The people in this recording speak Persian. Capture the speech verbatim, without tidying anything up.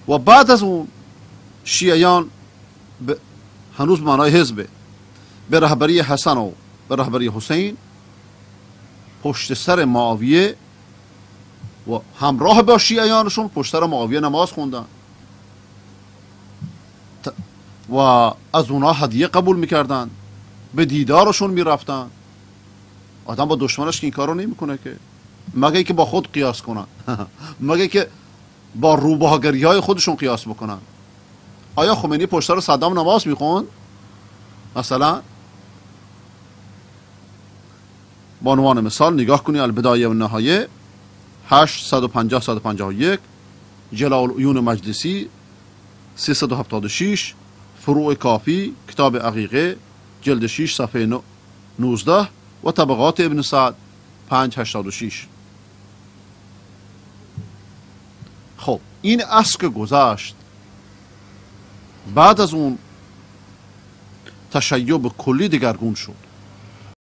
و بعد از اون شیعیان ب... هنوز معنای حزبه، به رهبری حسن و به رهبری حسین پشت سر معاویه و همراه با شیعیانشون پشت سر معاویه نماز خوندن و از اونا هدیه قبول میکردن، به دیدارشون میرفتن. آدم با دشمنش که این کارو نمیکنه که، مگه که با خود قیاس کنن مگه که با روباهگری های خودشون قیاس بکنن. آیا خمینی پشت سر صدام نماز میخوند مثلا؟ با عنوان مثال نگاه کنی البدایه و نهایه هشتصد و پنجاه صد و پنجاه و یک، جلال العیون مجلسی سیصد و هفتاد و شش، فروع کافی کتاب عقیقه جلد شش صفحه نوزده و طبقات ابن سعد پنج هشتاد و شش. خب این اصل که گذشت، بعد از اون تشیع به کلی دگرگون شد.